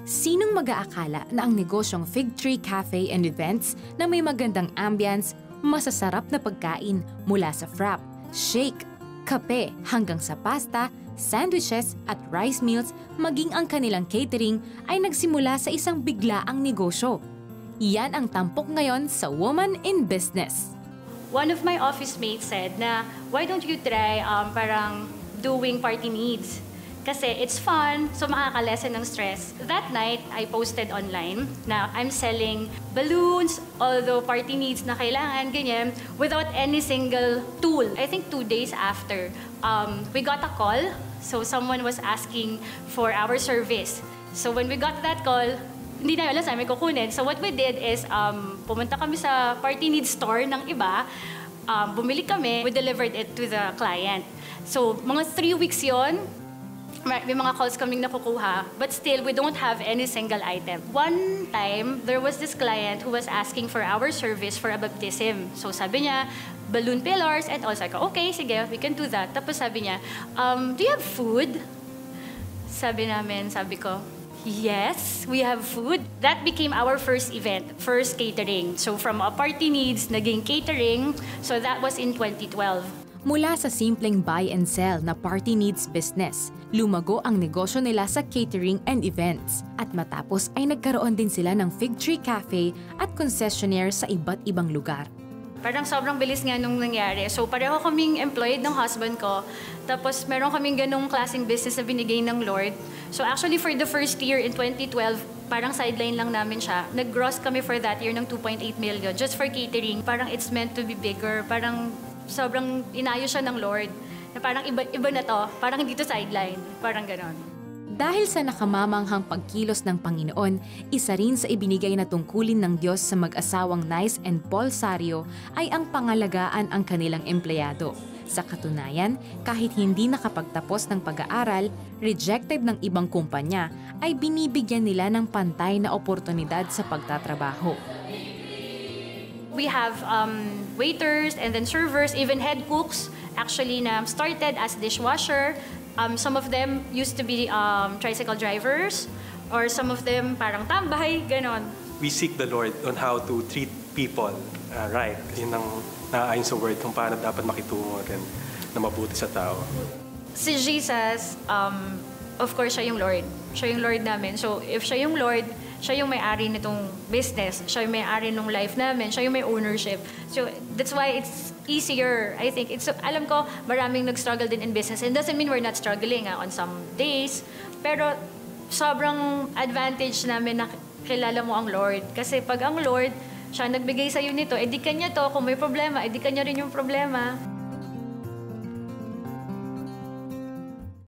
Sinong mag-aakala na ang negosyong Fig Tree Cafe and Events na may magandang ambience, masasarap na pagkain mula sa frap, shake, kape hanggang sa pasta, sandwiches at rice meals maging ang kanilang catering ay nagsimula sa isang biglaang negosyo. Iyan ang tampok ngayon sa Woman in Business. One of my office mates said na, why don't you try parang doing party needs? Kasi it's fun, so makaka-lessen ng stress. That night, I posted online na I'm selling balloons, although party needs na kailangan, ganyan, without any single tool. I think 2 days after, we got a call. So someone was asking for our service. So when we got that call, hindi na alam sa amin kukunin. So what we did is, pumunta kami sa party needs store ng iba, bumili kami, we delivered it to the client. So mga 3 weeks yon. May mga calls kaming nakukuha, but still, we don't have any single item. One time, there was this client who was asking for our service for a baptism. So sabi niya, balloon pillars, and also, okay, sige, we can do that. Tapos sabi niya, do you have food? Sabi ko, yes, we have food. That became our first event, first catering. So from a party needs, naging catering. So that was in 2012. Mula sa simpleng buy and sell na party needs business, lumago ang negosyo nila sa catering and events. At matapos ay nagkaroon din sila ng Fig Tree Cafe at concessionaire sa iba't ibang lugar. Parang sobrang bilis nga nung nangyari. So pareho kaming employed ng husband ko, tapos meron kaming ganung klaseng business na binigay ng Lord. So actually for the first year in 2012, parang sideline lang namin siya. Nag-gross kami for that year ng 2.8 million just for catering. Parang it's meant to be bigger. Parang sobrang inayos siya ng Lord. Na parang iba na to. Parang hindi to sideline. Parang ganon. Dahil sa nakamamanghang pagkilos ng Panginoon, isa rin sa ibinigay na tungkulin ng Diyos sa mag-asawang Nice and Paul Sario ay ang pangalagaan ang kanilang empleyado. Sa katunayan, kahit hindi nakapagtapos ng pag-aaral, rejected ng ibang kumpanya, ay binibigyan nila ng pantay na oportunidad sa pagtatrabaho. We have waiters and then servers, even head cooks, actually na started as dishwasher. Some of them used to be tricycle drivers, or some of them parang tambay, ganon. We seek the Lord on how to treat people right. Yun ang naayon sa word kung paano dapat makitungo rin na mabuti sa tao. Si Jesus, of course, siya yung Lord. Siya yung Lord namin. So if siya yung Lord, siya yung may-ari nitong business, siya yung may-ari ng life namin, siya yung may ownership. So that's why it's easier, I think. Alam ko, maraming nag-struggle din in business. And doesn't mean we're not struggling on some days. Pero sobrang advantage namin na kilala mo ang Lord. Kasi pag ang Lord, siya nagbigay sa'yo nito, edi kanya to, kung may problema, edi kanya rin yung problema.